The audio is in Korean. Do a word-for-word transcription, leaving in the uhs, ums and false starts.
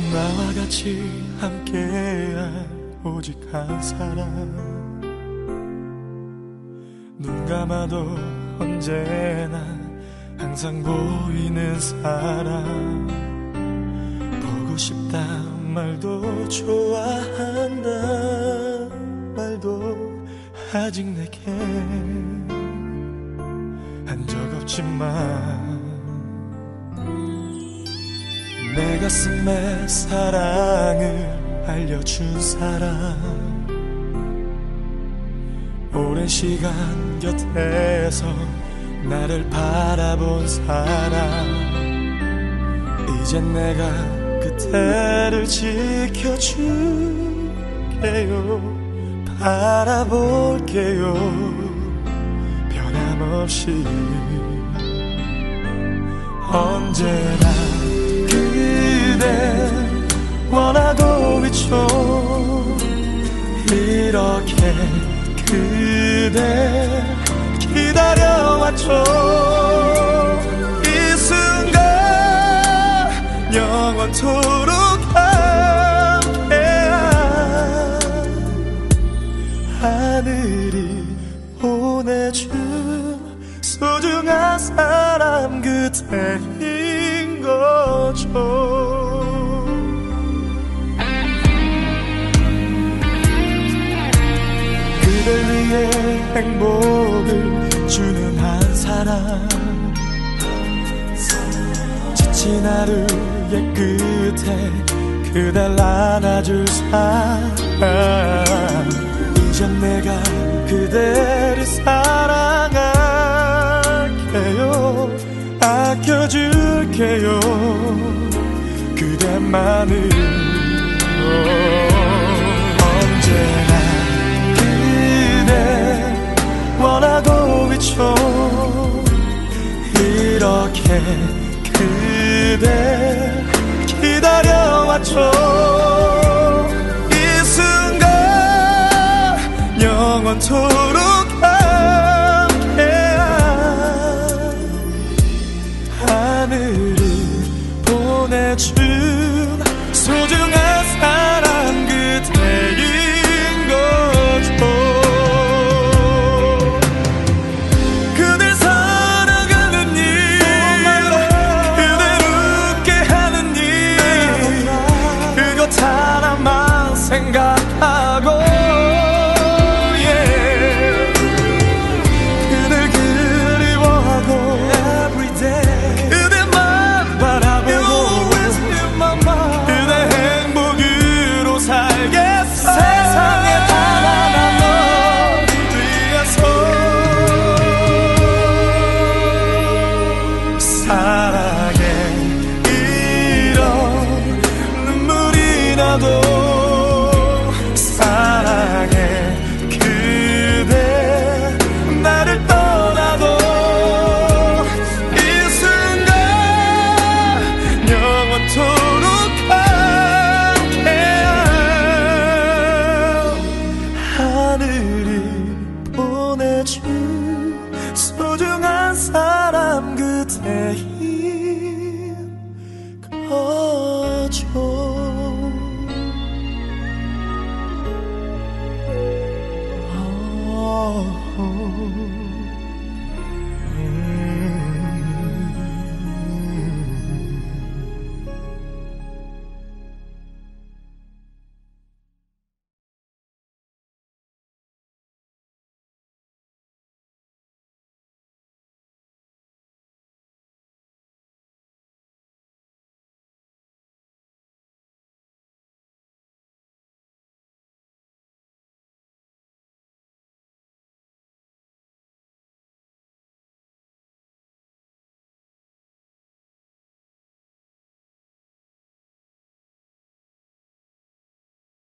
나와 같이 함께할 오직 한 사람, 눈 감아도 언제나 항상 보이는 사람, 보고 싶다 말도 좋아한다 말도 아직 내게 한 적 없지만, 내 가슴에 사랑을 알려준 사람, 오랜 시간 곁에서 나를 바라본 사람, 이젠 내가 그대를 지켜줄게요. 바라볼게요. 변함없이 언제나 그대 원하고 있죠. 이렇게 그대 기다려왔죠. 이 순간 영원토록 함께한 하늘이 보내준 소중한 사람 그대인 거죠. 그댈 위해 행복을 주는 한 사람, 지친 하루의 끝에 그댈 안아줄 사람, 이젠 내가 그대를 사랑할게요. 아껴줄게요. 그대만을. 언제나 원하고 있죠. 이렇게 그대 기다려왔죠. 이 순간 영원토록 함께한 하늘이 보내준 소중한 사랑 그대인 거죠. 생각하고 yeah. 그댈 그리워하고 everyday 그대만 바라보고 그대 행복으로 살겠어. 세상에 단 하나 널 위해서 사랑해. 이런 눈물이 나도